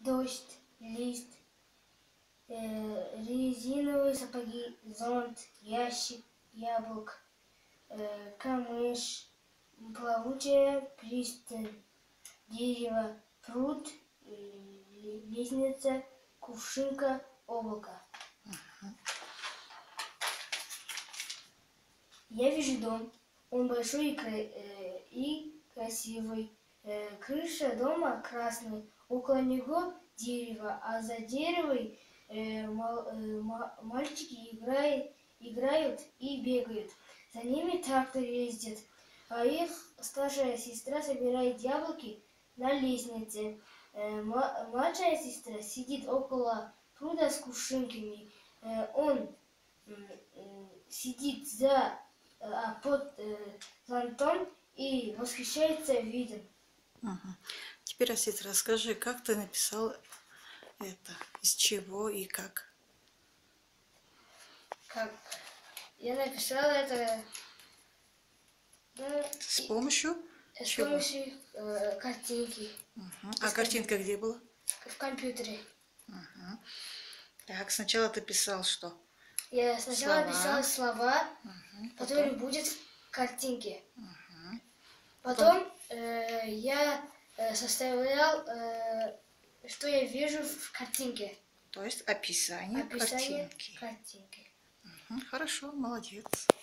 дождь, лист, резиновые сапоги, зонт, ящик, яблок, камыш, плавучая пристань, дерево, пруд, лестница, кувшинка, облако. Я вижу дом. Он большой и красивый. Крыша дома красная. Около него дерево, а за деревом мальчики играют и бегают. За ними трактор ездит, а их старшая сестра собирает яблоки на лестнице. Младшая сестра сидит около пруда с кувшинками. Он сидит под зонтом и восхищается видом. Теперь, Осет, расскажи, как ты написал это, из чего и как? Как я написала это С помощью с чего? помощью картинки А картинка где была? в компьютере. Так, сначала ты писал что? Я сначала писала слова, которые Потом? будут в картинке. Потом я составлял, что я вижу в картинке. То есть описание картинки. Картинки. Хорошо, молодец.